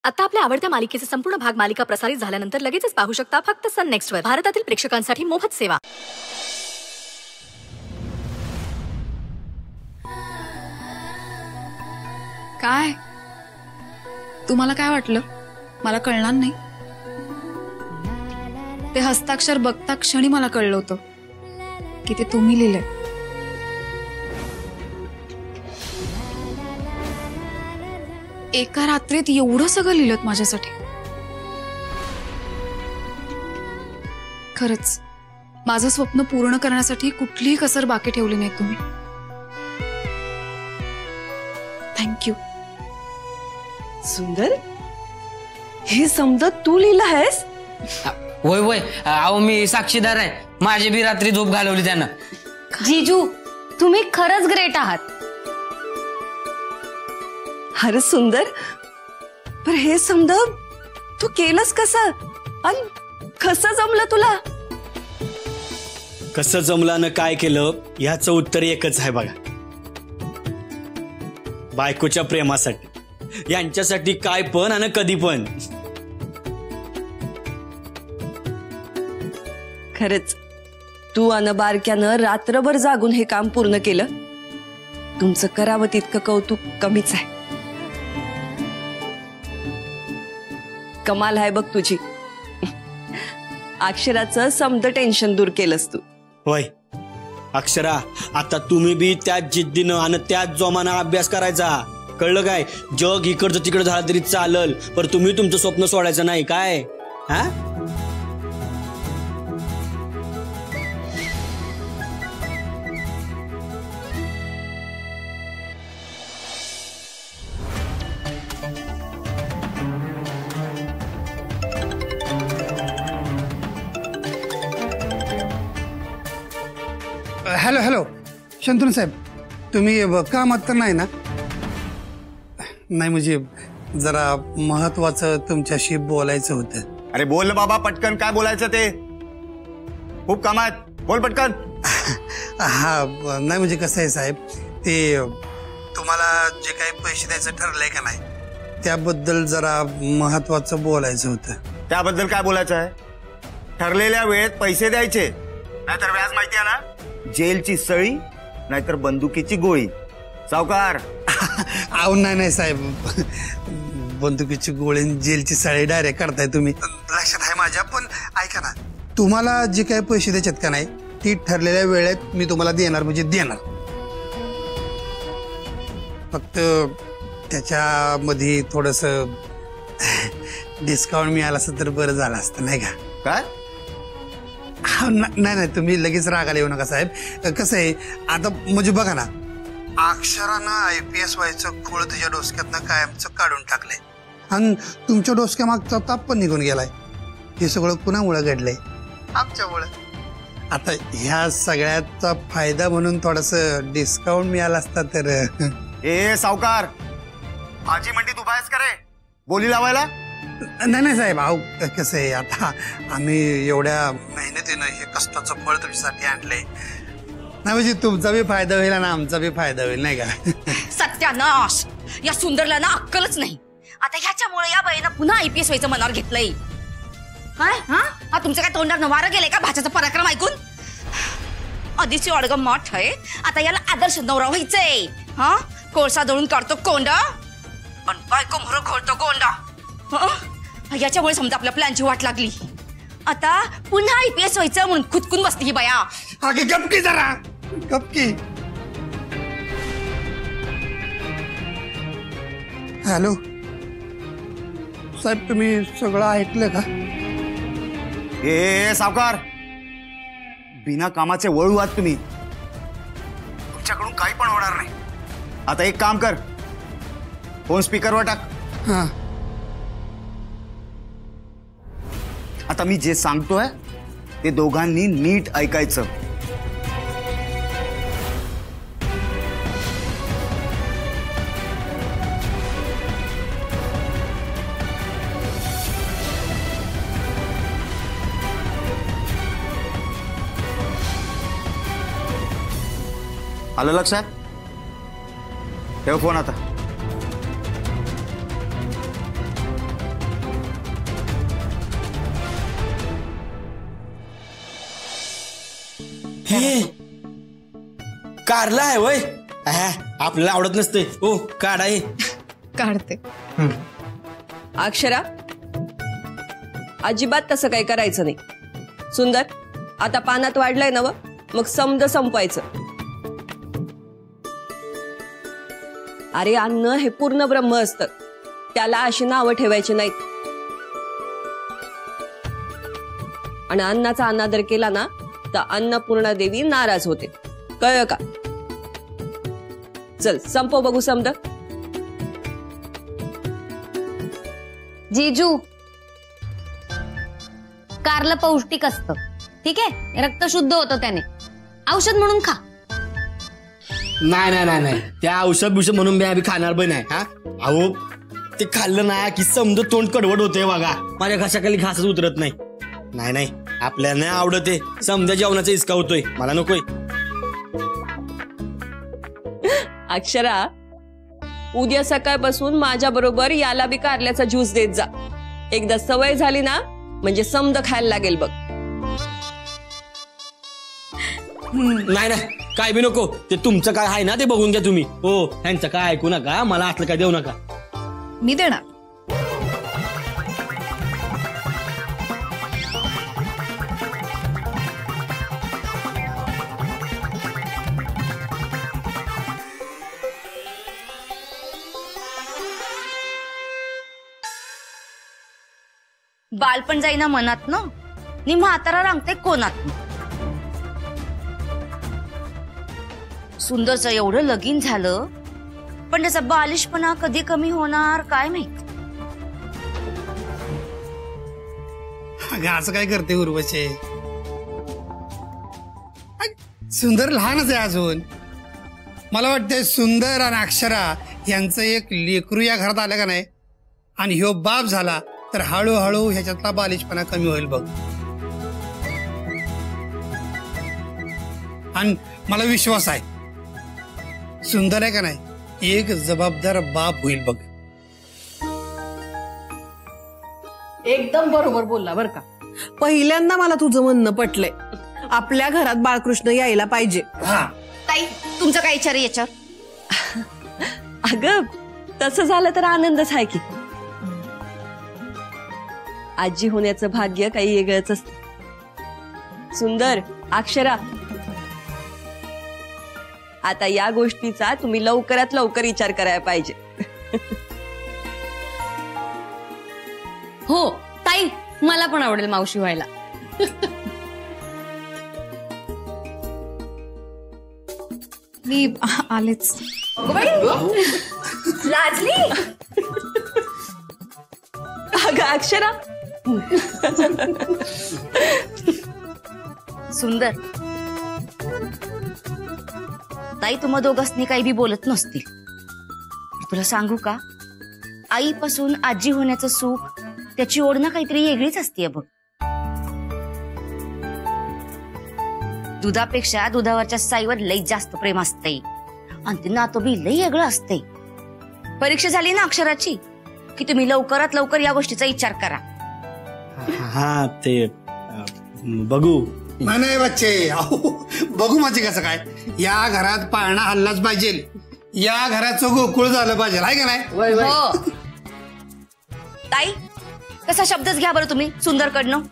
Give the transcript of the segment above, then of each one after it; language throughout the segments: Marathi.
आता आपल्या आवडत्या मालिकेचे संपूर्ण भाग मालिका प्रसारित झाल्यानंतर लगेचच पाहू शकता फक्त सन नेक्स्ट वर. भारतातील प्रेक्षकांसाठी मोफत सेवा. काय तुम्हाला काय वाटलं? मला कळणार नाही? ते हस्ताक्षर बघता क्षणी मला कळलं होतं की ते तुम्ही लिहिलंय. एका रात्रीत एवढं सगळं लिहिलं माझ्यासाठी. खरंच माझं स्वप्न पूर्ण करण्यासाठी कुठलीही कसर बाकी ठेवली नाही तुम्ही. थँक्यू. सुंदर, हे समजत तू लिहिलं आहेस? होय होय, अहो मी साक्षीदार आहे. माझी बी रात्री झोप घालवली त्यानं. जीजू, तुम्ही खरंच ग्रेट आहात. अरे सुंदर, पर हे समज तू केलंस कसं आणि कसं जमलं तुला? कसं जमलं न काय केलं याचं उत्तर एकच आहे बघा. बायकोच्या प्रेमासाठी, यांच्यासाठी काय पण आणि कधी पण. खरंच तू अन बारक्यानं रात्रभर जागून हे काम पूर्ण केलं. तुमचं करावं तितकं कौतुक कमीच आहे. कमाल आहे बघ तुझी. अक्षराचं समद टेन्शन दूर केलंस तू. होय अक्षरा, आता तुम्ही बी त्याच जिद्दीनं आणि त्याच जोमानं अभ्यास करायचा. कळलं काय? जग इकडचं तिकडं झालं तरी चालल, पण तुम्ही तुमचं स्वप्न सोडायचं नाही. काय हा? हॅलो हॅलो शंतनू साहेब, तुम्ही कामात तर नाही ना? नाही म्हणजे जरा महत्वाचं तुमच्याशी बोलायचं होतं. अरे बोल ना बाबा पटकन, काय बोलायचं ते? खूप काम आहेत, बोल पटकन. हा नाही म्हणजे कसं आहे साहेब, ते तुम्हाला जे काही पैसे द्यायचं ठरलंय का नाही त्याबद्दल जरा महत्वाचं बोलायचं होतं. त्याबद्दल काय बोलायचं आहे? ठरलेल्या वेळेत पैसे द्यायचे, नाहीतर व्याज माहिती आहे ना? जेलची सळी नाहीतर बंदुकीची गोळी. सावकार. आव नाही साहेब, बंदुकीची गोळी जेलची सळी डायरेक्ट करताय तुम्ही. लक्षात आहे माझ्या, पण ऐका ना, तुम्हाला जे काही पैसे द्यायचेत का नाही ती ठरलेल्या वेळेत मी तुम्हाला देणार म्हणजे देणार. फक्त त्याच्यामध्ये थोडस डिस्काउंट मिळालं असतं तर बरं झालं असतं नाही का? काय? नाही तुम्ही लगेच रागाला येऊ नका साहेब. कसं आहे आता म्हणजे बघा ना, अक्षरानं IPS व्हायचं खूळ तुझ्या डोसक्यातनं कायमचं काढून टाकलंय आणि तुमच्या डोसक्यामागचा ताप पण निघून गेलाय. हे सगळं कुणामुळे घडलंय? आमच्यामुळे. आता ह्या सगळ्याचा फायदा म्हणून थोडस डिस्काउंट मिळाला असता तर. ए सावकार, आजी म्हणती तू बायस करे बोली लावायला? नाही साहेब, अहो कसं आहे आता आम्ही एवढ्या मेहनतीनं हे कष्टाचं फळ तुमच्यासाठी आणलंय. नाही म्हणजे तुमचा बी फायदा होईल आणि आमचा बी फायदा होईल नाही का? सत्यानाश, या सुंदरला ना अक्कलच नाही. आता ह्याच्यामुळे या बाईनं पुन्हा IPS व्हायचं मनावर घेतलंय. काय हा तुमचं काय तोंडात वारं गेलंय का भाच्याचा पराक्रम ऐकून? आधीची अडग मठ आहे, आता याला आदर्श नवरा व्हायचंय. हा कोळसा दळून काढतो कोंडा पण बायको मोर घोळतो गोंडा. याच्यामुळे समजा आपल्या प्लॅनची वाट लागली. आता पुन्हा IPS व्हायचं म्हणून खुदकून बसती ही बाया. अगे गपकी जरा, गपकी. हॅलो साहेब, तुम्ही सगळं ऐकलं का? ए सावकार, बिना कामाचे वळू आहात तुम्ही. तुमच्याकडून काही पण होणार नाही. आता एक काम कर, फोन स्पीकरवर टाक. हा. आता मी जे सांगतोय ते दोघांनी नीट ऐकायचं. आलं लक्षात? ठेव फोन आता. हे कारला आहे वय आपल्याला आवडत नसते ओ काढा हे काढते. अक्षरा अजिबात तसं काही करायचं नाही. सुंदर आता पानात वाढलंय ना व मग समज संपवायचं. अरे अन्न हे पूर्ण ब्रह्म असतं, त्याला अशी नावं ठेवायची नाहीत. आणि अन्नाचा अनादर केला ना तर अन्नपूर्णा देवी नाराज होते, कळलं का? चल संपव बघू समज. जीजू, कारलं पौष्टिक असतं, ठीक आहे, रक्त शुद्ध होतं त्याने, औषध म्हणून खा. नाही नाही नाही नाही त्या औषध बिषध म्हणून मी आम्ही खाणार पण नाही. हा अहो ते खाल्लं ना की समज तोंड कडवड होते बघा, माझ्या घशाखाली घासच उतरत नाही. नाही नाही आपल्याला नाही आवडत आहे, समजा जेवणाचा इसका होतोय, मला नकोय. अक्षरा उद्या सकाळपासून माझ्या बरोबर याला बी कारल्याचा ज्यूस देत जा. एकदा सवय झाली ना म्हणजे समज खायला लागेल बघ. नाही नाही काय बी नको, ते तुमचं काय आहे ना ते बघून घ्या तुम्ही. हो ह्यांचं काय ऐकू नका, मला असलं काय देऊ नका. मी देणार. बालपण जाईना मनात ना नि म्हातारा रांगते कोणात. सुंदरचं एवढं लगीन झालं पण त्याचा बालिशपणा कधी कमी होणार काय माहित. अगं असं काय करते उर्वशे, सुंदर लहानच आहे अजून. मला वाटतंय सुंदर आणि अक्षरा यांचं एक लेकरू या घरात आलं का नाही आणि ह्यो बाप झाला तर हळूहळू ह्याच्यातला बालिशपणा कमी होईल बघ. आणि मला विश्वास आहे सुंदर आहे का नाही एक जबाबदार बाप होईल बघ. एकदम बरोबर बोलला बर का. पहिल्यांदा मला तुझं म्हणणं पटलंय, आपल्या घरात बाळकृष्ण यायला पाहिजे. ताई तुमचं काय विचार आहे याच्यावर? अगं तसं झालं तर आनंदच आहे की. आजी होण्याचं भाग्य काही वेगळंच असतं. सुंदर अक्षरा आता या गोष्टीचा तुम्ही लवकरात लवकर विचार करायला पाहिजे. हो ताई, मला पण आवडेल मावशी व्हायला. मी आलेच. लाजली अगं अक्षरा सुंदर ताई तुम्हा दोघांनी काही बी बोलत नसतील. तुला सांगू का, आईपासून आजी होण्याचं सुख त्याची ओढ ना काहीतरी वेगळीच असते बघ. दुधापेक्षा दुधावरच्या साईवर लई जास्त प्रेम असते आणि ते नातं बी लई वेगळं असते. परीक्षा झाली ना अक्षराची की तुम्ही लवकरात लवकर या गोष्टीचा विचार करा. हा ते बघू. नाही बच्चे, अहो बघू माझे कसं काय. या घरात पाळणा हल्लाच पाहिजे, या घराचं गोकुळ झालं पाहिजे, आहे का नाही? हो ताई कसा शब्दच घ्या बरं तुम्ही सुंदरकडनं.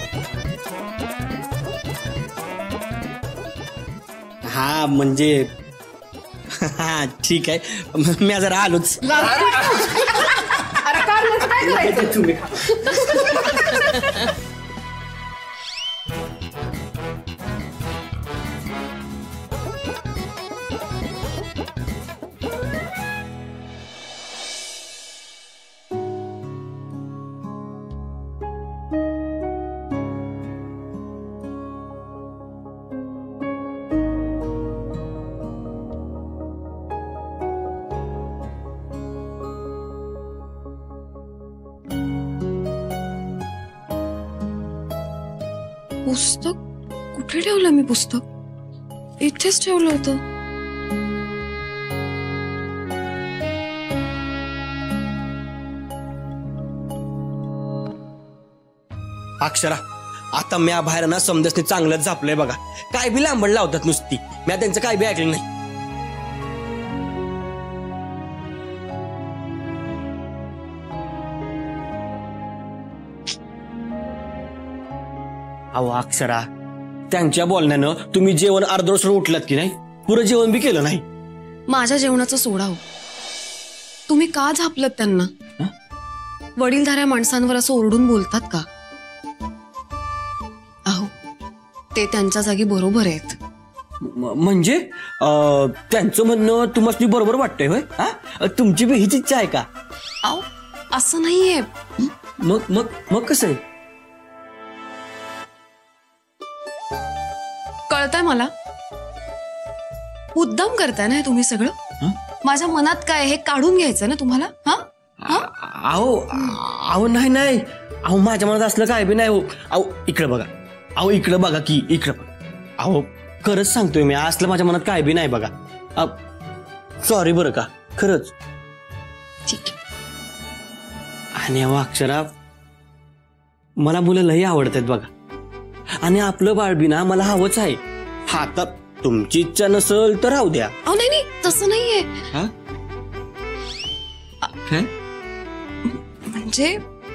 हा म्हणजे हा ठीक आहे, मी जरा आलोच. अरे कारल्याचं काय करायचं? पुस्तक कुठे ठेवलं मी? पुस्तक इथेच ठेवलं होतं. अक्षरा आता म्या बाहेर ना समजसने चांगलंच झापलंय बघा. काय बी लांबड लावतात नुसती. म्या त्यांचं काय बी ऐकलं नाही. अहो अक्षरा, त्यांच्या बोलण्यानं तुम्ही जेवण अर्धवट उठलात की नाही, पुरं जेवण बी केलं नाही. माझ्या जेवणाचं सोडा हो. तुम्ही का झापलत त्यांना? वडीलधाऱ्या माणसांवर असं ओरडून बोलतात का? अहो, ते त्यांच्या जागी बरोबर आहेत. म्हणजे त्यांचं म्हणणं तुम्हाला बरोबर वाटतंय होय? तुमची बी हीच इच्छा आहे का? अहो, असं नाहीये. मग मग मग कसं आहे? कळतंय मला. मुद्दाम करताय ना हे तुम्ही सगळं. माझ्या मनात काय हे काढून घ्यायचं ना तुम्हाला. अहो नाही नाही. अहो माझ्या मनात असलं काय बी नाही हो. अहो इकडे बघा. अहो इकडे बघा की इकडे बघा. अहो खरंच सांगतोय मी, असलं माझ्या मनात काय बी नाही बघा. सॉरी बरं का, खरंच. ठीक आहे. आणि अहो अक्षरा, मला मुलं लई आवडतात बघा. आणि आपलं बाळ बी ना मला हवंच आहे. आता तुमची इच्छा नसेल तर राहू द्या. अहो नाही नाही, तसं नाहीये. काय म्हणजे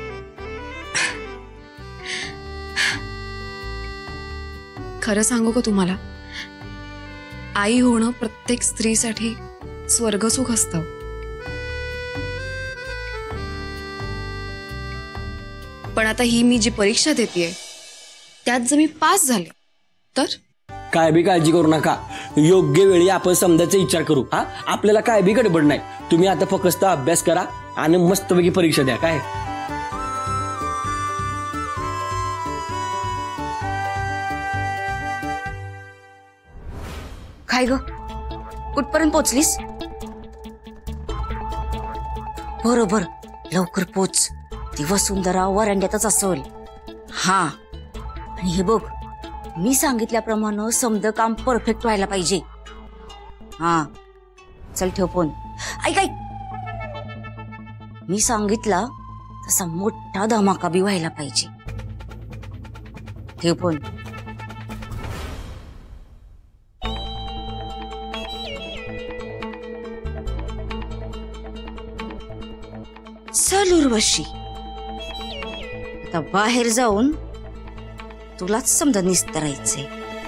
खरं सांगू का तुम्हाला, आई होणं प्रत्येक स्त्रीसाठी स्वर्गसुख असतं. पण आता ही मी जी परीक्षा देतेय त्यात जर मी पास झाले तर? काय बी काळजी करू नका. योग्य वेळी आपण समजायचा विचार करू. आपल्याला काय बी गडबड नाही. तुम्ही आता फक्त अभ्यास करा आणि मस्तपैकी परीक्षा द्या. काय काय ग, कुठपर्यंत पोचलीस? बरोबर, लवकर पोच. ती वसुंधरा वरांड्यातच असेल. हा, आणि हे बघ, मी सांगितल्याप्रमाणे समद काम परफेक्ट व्हायला पाहिजे. हा चल, ठेव फोन. ऐक ऐक, मी सांगितला तसा मोठा धमाका बी व्हायला पाहिजे. ठेव फोन. चल उर्वशी, आता बाहेर जाऊन तुलाच समजा निस्तरायचंय.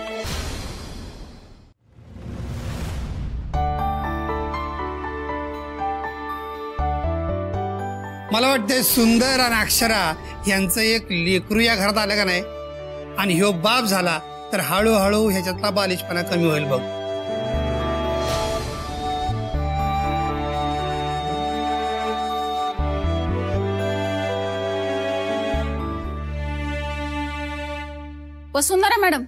मला वाटतंय सुंदर आणि अक्षरा यांचं एक लेकरू या घरात आलं का नाही, आणि ह्यो बाप झाला तर हळूहळू ह्याच्यातला बालिशपणा कमी होईल बघ. वसुंधरा मॅडम.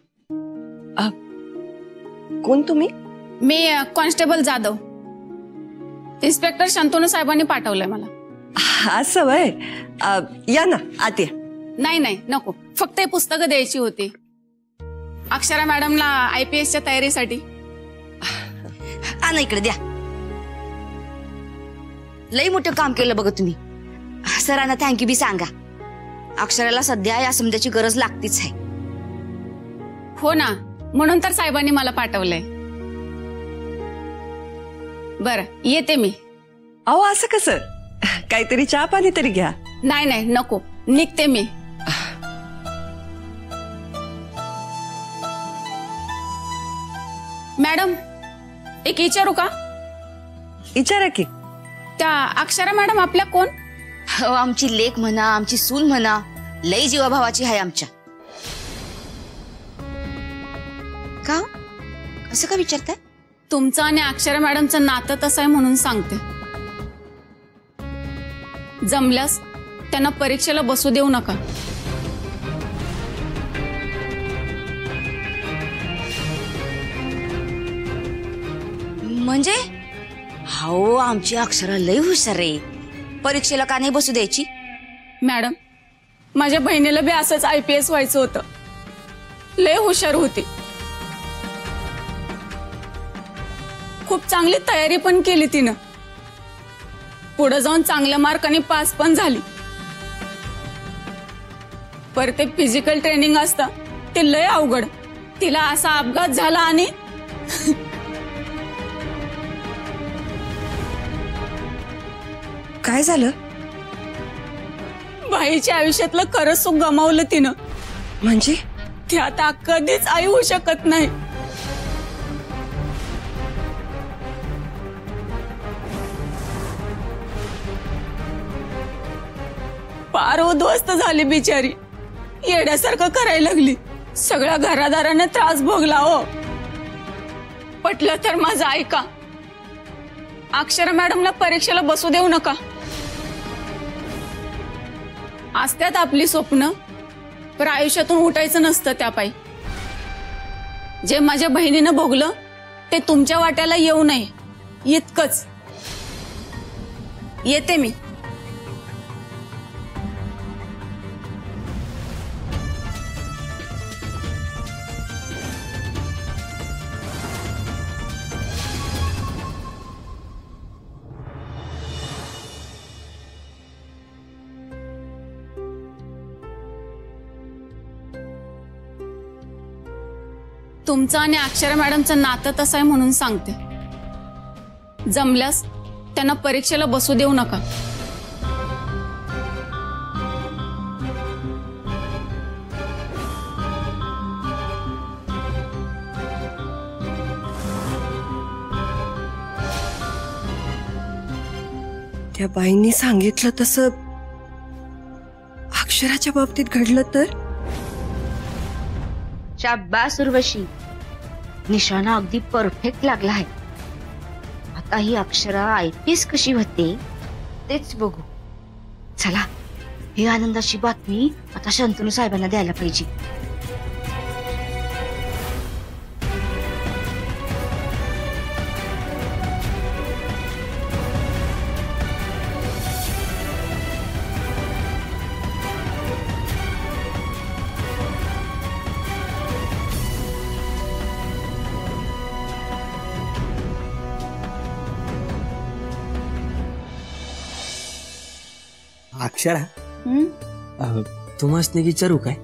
कोण तुम्ही? मी कॉन्स्टेबल जाधव. इन्स्पेक्टर शंतनू साहेबांनी पाठवलंय मला. असं वय, या ना आत या. नाही नाही नको, फक्त हे पुस्तकं द्यायची होती अक्षरा मॅडमला IPSच्या तयारीसाठी. ना इकडे द्या. लई मोठं काम केलं बघ तुम्ही. सरांना थँक्यू बी सांगा. अक्षराला सध्या या समजाची गरज लागतीच आहे. हो ना, म्हणून तर साहेबांनी मला पाठवलंय. बरं, येते मी. अहो असं कसं, काहीतरी चहा पाणी तरी घ्या. नाही नाही नको, निघते मी. मॅडम, एक विचारू का? विचारा की. त्या अक्षरा मॅडम आपल्या कोण? आमची लेक म्हणा, आमची सून म्हणा, लई जीवाभावाची आहे आमच्या. का असं का विचारताय? तुमचं आणि अक्षरा मॅडमचं नातं तसं आहे म्हणून सांगते. जमल्यास त्यांना परीक्षेला बसू देऊ नका. म्हणजे? हो, आमची अक्षरा लई हुशार आहे. परीक्षेला का नाही बसू द्यायची? मॅडम, माझ्या बहिणीला बी असंच IPS व्हायचं होतं. लय हुशार होती. खूप चांगली तयारी पण केली तिनं. पुढे जाऊन चांगल्या मार्काने पास पण झाली. पर ते फिजिकल ट्रेनिंग असतं ते लय अवघड. तिला असा अपघात झाला आणि काय झालं? बाईच्या आयुष्यातलं खरं सुख गमावलं तिनं. म्हणजे ती आता कधीच आई होऊ शकत नाही. पार उद्ध्वस्त झाली बिचारी. येड्यासारखं करायला लागली. सगळ्या घरादाराने त्रास भोगला हो. पटलं तर माझं ऐका. अक्षरा मॅडमला परीक्षेला बसू देऊ नका. असत्यात आपली स्वप्न, पण आयुष्यातून उठायचं नसतं त्यापायी. जे माझ्या बहिणीनं भोगलं ते तुमच्या वाट्याला येऊ नये इतकंच. येते मी. तुमचं आणि अक्षरा मॅडमचं नातं तसं आहे म्हणून सांगते. जमल्यास त्यांना परीक्षेला बसू देऊ नका. त्या बाईंनी सांगितलं तसं अक्षराच्या बाबतीत घडलं तर? शाबास उर्वशी, निशाणा अगदी परफेक्ट लागला आहे. आता ही अक्षरा IPS कशी होते तेच बघू. चला, ही आनंदाची बातमी आता शंतनू साहेबांना द्यायला पाहिजे. अक्षरा, तुम्हाला विचारू काय?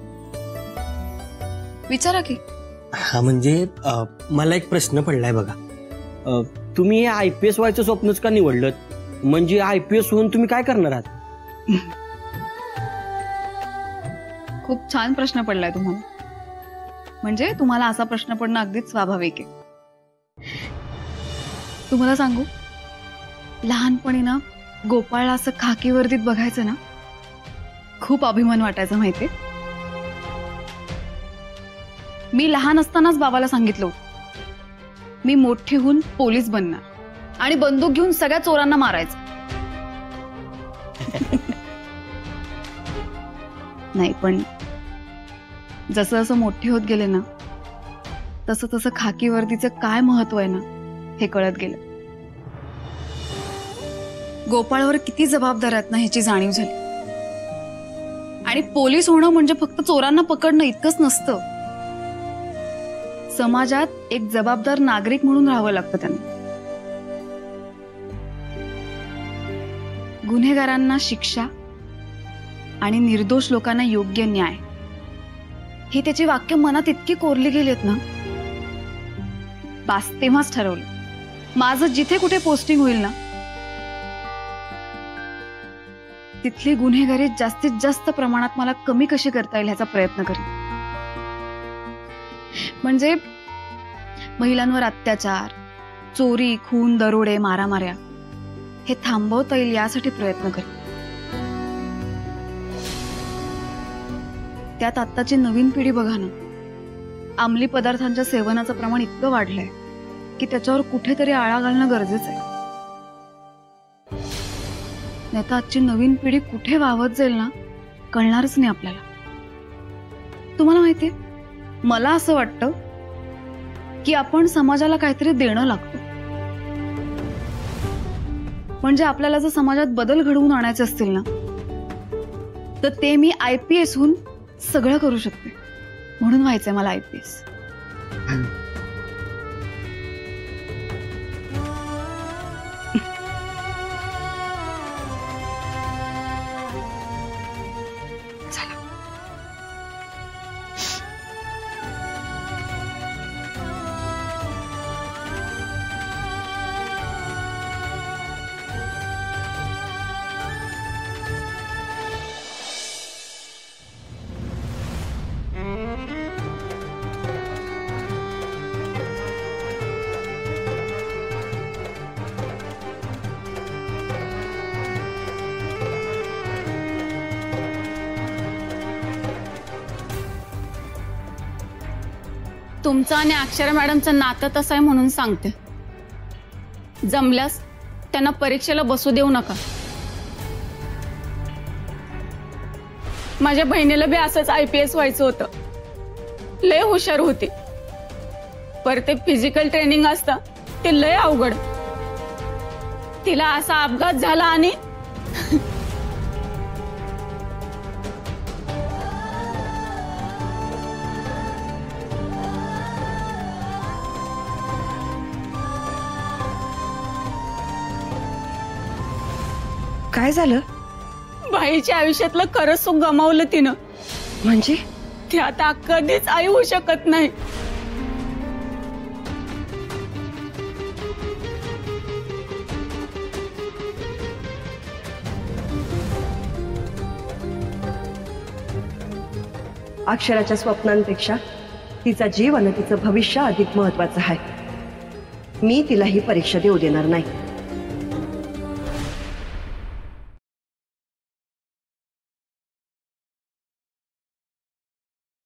विचारा की. हा म्हणजे मला एक प्रश्न पडलाय बघा. तुम्ही IPS व्हायचं स्वप्नच का निवडलं? म्हणजे IPS होऊन तुम्ही काय करणार आहात? खूप छान प्रश्न पडलाय तुम्हाला. म्हणजे तुम्हाला असा प्रश्न पडणं अगदीच स्वाभाविक आहे. तुम्हाला सांगू, लहानपणी ना गोपाळला असं खाकी वर्दीत बघायचं ना, खूप अभिमान वाटायचा माहितीये. मी लहान असतानाच बाबाला सांगितलं होतं, मी मोठी होऊन पोलीस बनणार आणि बंदूक घेऊन सगळ्या चोरांना मारायचं. नाही, पण जसं जसं मोठे होत गेले ना, तसं तसं खाकी वर्दीचं काय महत्व आहे ना हे कळत गेलं. गोपाळवर किती जबाबदार आहेत ना ह्याची जाणीव झाली. आणि पोलीस होणं म्हणजे फक्त चोरांना पकडणं इतकंच नसतं. समाजात एक जबाबदार नागरिक म्हणून राहावं लागतं त्यांना. गुन्हेगारांना शिक्षा आणि निर्दोष लोकांना योग्य न्याय, ही त्याची वाक्य मनात इतकी कोरली गेलीत ना, बास तेव्हाच ठरवलं, माझं जिथे कुठे पोस्टिंग होईल ना, तिथली गुन्हेगारी जास्तीत जास्त प्रमाणात मला कमी कशी करता येईल ह्याचा प्रयत्न करेन. म्हणजे महिलांवर अत्याचार, चोरी, खून, दरोडे, मारामाऱ्या हे थांबवता येईल यासाठी प्रयत्न करेन. त्यात आत्ताची नवीन पिढी बघा ना, अंमली पदार्थांच्या सेवनाचं प्रमाण इतकं वाढलंय की त्याच्यावर कुठेतरी आळा घालणं गरजेचं आहे. नाही तर आजची नवीन पिढी कुठे वावत जाईल ना, कळणारच नाही आपल्याला. तुम्हाला माहितीये, मला असं वाटतं की आपण समाजाला काहीतरी देणं लागतो. म्हणजे आपल्याला जर समाजात बदल घडवून आणायचे असतील ना, तर ते मी IPS होऊन सगळं करू शकते. म्हणून व्हायचंय मला IPS. तुमचं आणि अक्षरा मॅडमचं नातं तसं आहे म्हणून सांगते. जमल्यास त्यांना परीक्षेला बसू देऊ नका. माझ्या बहिणीला बी असंच IPS व्हायचं होतं. लय हुशार होती, पर ते फिजिकल ट्रेनिंग असतं ते लय अवघड. तिला असा अपघात झाला आणि काय झालं? बाईच्या आयुष्यातलं खरं सुख गमावलं तिनं. म्हणजे ती आता कधीच आई होऊ शकत नाही. अक्षराच्या स्वप्नांपेक्षा तिचा जीव आणि तिचं भविष्य अधिक महत्वाचं आहे. मी तिला ही परीक्षा देऊ देणार नाही.